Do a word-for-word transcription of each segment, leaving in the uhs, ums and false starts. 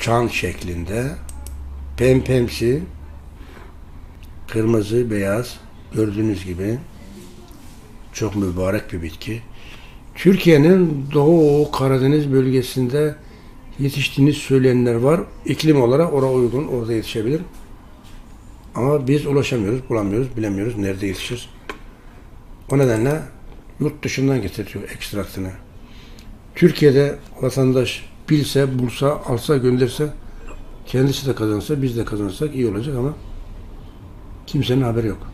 çan şeklinde, pempemsi, kırmızı, beyaz, gördüğünüz gibi çok mübarek bir bitki. Türkiye'nin Doğu Karadeniz bölgesinde yetiştiğini söyleyenler var. İklim olarak oraya uygun, orada yetişebilir. Ama biz ulaşamıyoruz, bulamıyoruz, bilemiyoruz nerede yetişir. O nedenle yurt dışından getiriyor ekstraktını. Türkiye'de vatandaş bilse, bulsa, alsa, gönderse, kendisi de kazansa, biz de kazansak iyi olacak ama kimsenin haberi yok.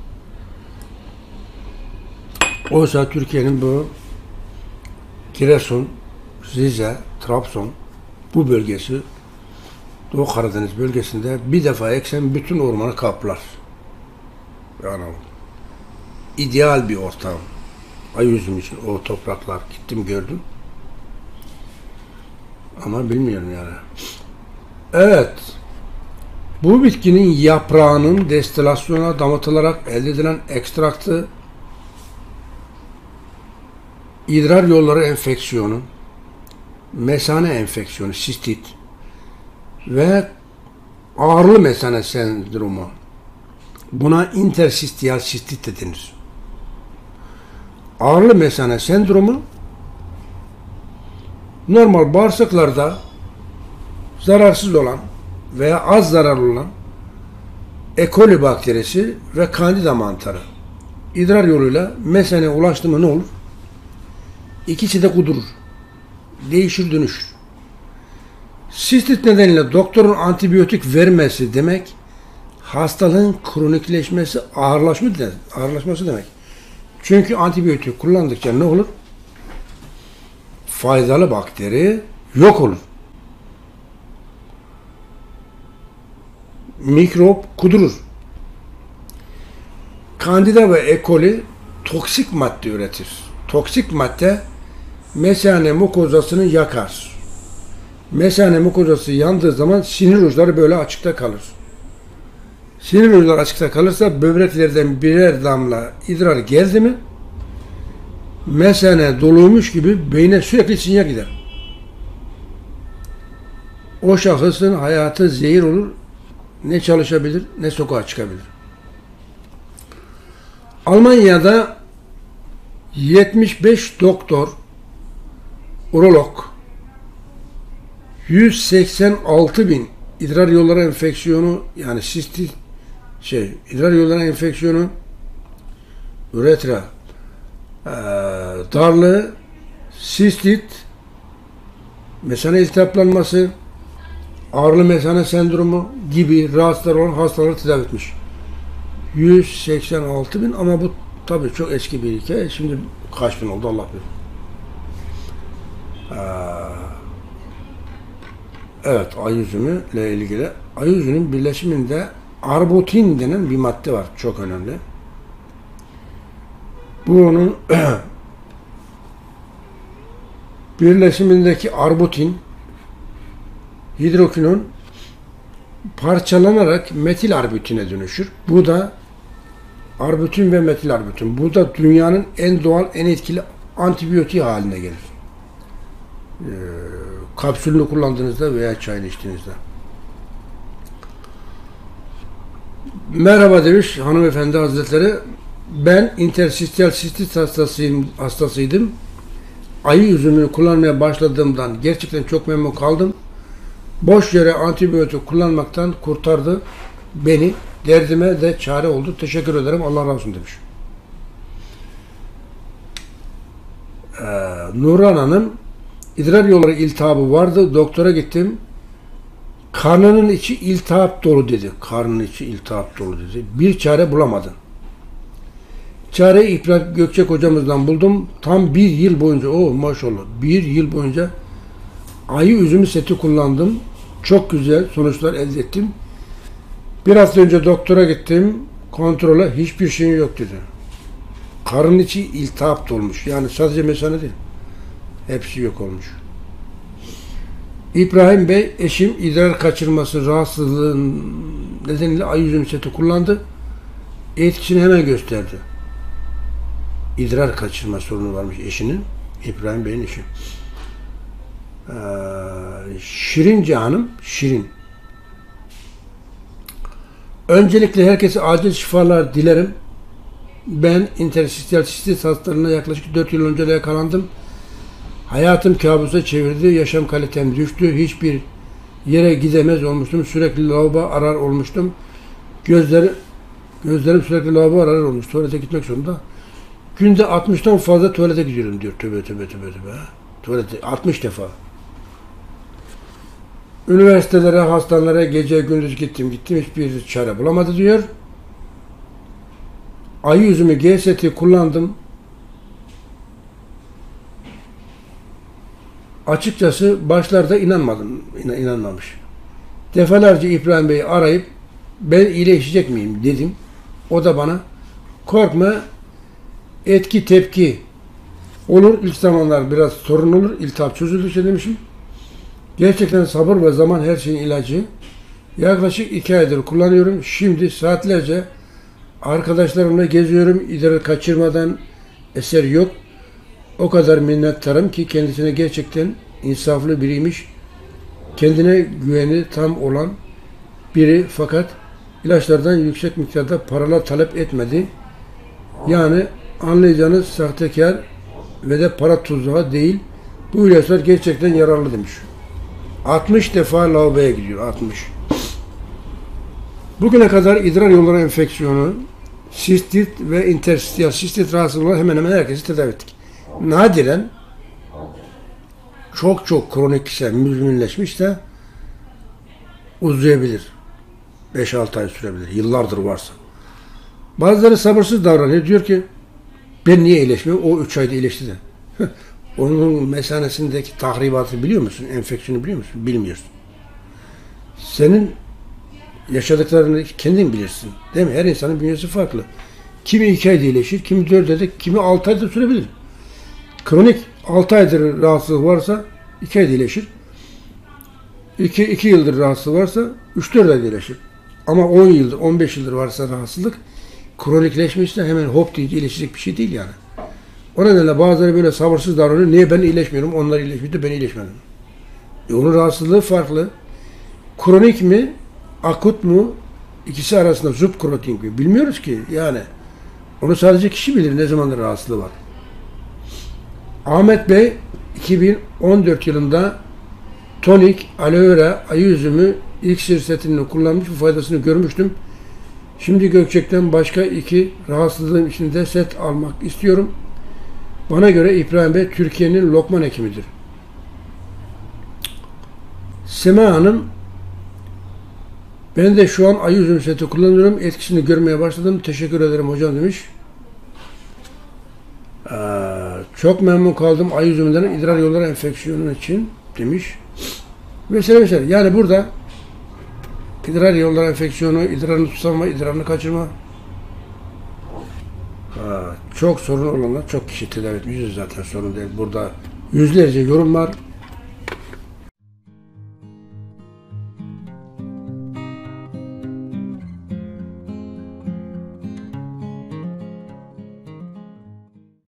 Oysa Türkiye'nin bu Giresun, Rize, Trabzon bu bölgesi, Doğu Karadeniz bölgesinde bir defa eksen bütün ormanı kaplar. Yani ideal bir ortam. Ay üzüm için o topraklar gittim gördüm. Ama bilmiyorum yani. Evet. Bu bitkinin yaprağının destilasyona damıtılarak elde edilen ekstraktı idrar yolları enfeksiyonu, mesane enfeksiyonu, sistit ve ağırlı mesane sendromu. Buna intersistiyal sistit de denir. Ağırlı mesane sendromu normal bağırsaklarda zararsız olan veya az zararlı olan E. coli bakterisi ve Candida mantarı idrar yoluyla mesene ulaştı mı ne olur? İkisi de kudurur. Değişir dönüşür. Sistit nedeniyle doktorun antibiyotik vermesi demek hastalığın kronikleşmesi, ağırlaşması demek. Ağırlaşması demek. Çünkü antibiyotik kullandıkça ne olur? Faydalı bakteri yok olur. Mikrop kudurur. Candida ve E. coli toksik madde üretir. Toksik madde mesane mukozasını yakar. Mesane mukozası yandığı zaman sinir uçları böyle açıkta kalır. Sinir uçları açıkta kalırsa böbreklerden birer damla idrar geldi mi mesane doluymuş gibi beyne sürekli sinyal gider. O şahısın hayatı zehir olur. Ne çalışabilir ne sokağa çıkabilir. Almanya'da yetmiş beş doktor, urolog, yüz seksen altı bin idrar yolları enfeksiyonu yani sistit şey idrar yolları enfeksiyonu, üretra e, darlığı, sistit, mesane iltihaplanması, ağırlı mesane sendromu gibi rahatsızlar olan hastaları tedavi etmiş. yüz seksen altı bin ama bu tabii çok eski bir hikaye. Şimdi kaç bin oldu Allah bilir. Ee, evet, ay üzümü ile ilgili. Ay üzümünün birleşiminde arbutin denen bir madde var. Çok önemli. Bunun birleşimindeki arbutin hidrokinon parçalanarak metil arbutine dönüşür. Bu da arbutin ve metil arbutin. Bu da dünyanın en doğal, en etkili antibiyotiği haline gelir. Ee, kapsülünü kullandığınızda veya çayını içtiğinizde. Merhaba demiş hanımefendi hazretleri. Ben intersistiyal sistit hastasıyım, hastasıydım. Ayı üzümünü kullanmaya başladığımdan gerçekten çok memnun kaldım. Boş yere antibiyotik kullanmaktan kurtardı beni. Derdime de çare oldu. Teşekkür ederim. Allah razı olsun demiş. Ee, Nurhan Hanım idrar yolları iltihabı vardı. Doktora gittim. Karnının içi iltihap dolu dedi. Karnının içi iltihap dolu dedi. Bir çare bulamadı. Çare İbrahim Gökçek hocamızdan buldum. Tam bir yıl boyunca, o maşallah, bir yıl boyunca ayı üzümü seti kullandım. Çok güzel sonuçlar elde ettim. Bir hafta önce doktora gittim. Kontrole hiçbir şeyin yok dedi. Karın içi iltihap dolmuş. Yani sadece mesane değil. Hepsi yok olmuş. İbrahim Bey, eşim idrar kaçırması rahatsızlığın nedeniyle ayı üzümü seti kullandı. Etkisini hemen gösterdi. İdrar kaçırma sorunu varmış eşinin. İbrahim Bey'in eşi. Ee, Şirince Hanım, Şirin. Öncelikle herkese acil şifalar dilerim. Ben interstitial sistit hastalarına yaklaşık dört yıl önce de yakalandım. Hayatım kabusa çevirdi, yaşam kalitem düştü. Hiçbir yere gidemez olmuştum. Sürekli lavabo arar olmuştum. Gözleri, gözlerim sürekli lavabo arar olmuş. Tuvalete gitmek zorunda. Günde altmıştan fazla tuvalete gidiyorum diyor. Tövbe tövbe tövbe tövbe. Tuvalete altmış defa. Üniversitelere, hastanelere gece gündüz gittim gittim. Hiçbir çare bulamadı diyor. Ay yüzümü G seti kullandım. Açıkçası başlarda inanmadım, inan, inanmamış. Defalarca İbrahim Bey'i arayıp ben iyileşecek miyim dedim. O da bana korkma, etki tepki olur. İlk zamanlar biraz sorun olur. İltihap çözüldükçe demişim. Gerçekten sabır ve zaman her şeyin ilacı. Yaklaşık iki aydır kullanıyorum. Şimdi saatlerce arkadaşlarımla geziyorum. İdrar kaçırmadan eser yok. O kadar minnettarım ki kendisine gerçekten insaflı biriymiş. Kendine güveni tam olan biri fakat ilaçlardan yüksek miktarda paralar talep etmedi. Yani anlayacağınız sahtekar ve de para tuzağı değil. Bu ilaçlar gerçekten yararlı demiş. altmış defa lavaboya gidiyor. altmış. Bugüne kadar idrar yolları enfeksiyonu, sistit ve interstitial sistit rahatsızlığı hemen hemen herkesi tedavi ettik. Nadiren çok çok kronik ise, müzminleşmişse uzayabilir. beş altı ay sürebilir. Yıllardır varsa. Bazıları sabırsız davranıyor. Diyor ki ben niye iyileşmiyorum? O üç ayda iyileşti de. Onun mesanesindeki tahribatı biliyor musun? Enfeksiyonu biliyor musun? Bilmiyorsun. Senin yaşadıklarını kendin bilirsin. Değil mi? Her insanın bünyesi farklı. Kimi iki ayda iyileşir, kimi dört ayda, kimi altı ayda sürebilir. Kronik altı aydır rahatsızlık varsa iki ayda iyileşir. iki, iki yıldır rahatsızlık varsa üç dört ayda iyileşir. Ama on yıldır, on beş yıldır varsa rahatsızlık kronikleşmişse hemen hop diye iyileşecek bir şey değil yani. O nedenle bazıları böyle sabırsız davranıyor. Niye ben iyileşmiyorum? Onlar iyileşmedi, ben iyileşmedim. E onun rahatsızlığı farklı. Kronik mi, akut mu? İkisi arasında subkronik mi? Bilmiyoruz ki yani. Onu sadece kişi bilir ne zamandır rahatsızlığı var. Ahmet Bey iki bin on dört yılında tonik, aloe vera, ayı üzümü iksir setini kullanmış, bu faydasını görmüştüm. Şimdi Gökçek'ten başka iki rahatsızlığım için de set almak istiyorum. Bana göre İbrahim Bey Türkiye'nin Lokman hekimidir. Sema Hanım, ben de şu an ayı üzüm seti kullanıyorum. Etkisini görmeye başladım. Teşekkür ederim hocam demiş. Ee, çok memnun kaldım ayı üzümünden idrar yolları enfeksiyonu için demiş. Mesela mesela yani burada idrar yolları enfeksiyonu, idrarını tutama, idrarını kaçırma. Ha, çok sorun olanlar çok kişi tedavi etmişiz zaten sorun değil. Burada yüzlerce yorum var.